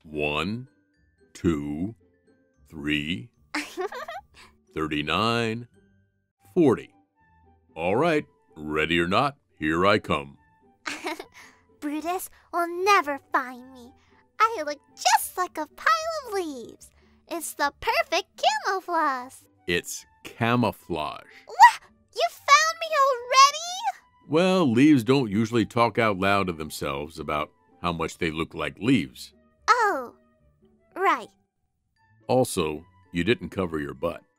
1, 2, 3, 39, 40. All right, ready or not, here I come. Brutus will never find me. I look just like a pile of leaves. It's the perfect camouflage. It's camouflage. What? You found me already? Well, leaves don't usually talk out loud to themselves about how much they look like leaves. Oh, right. Also, you didn't cover your butt.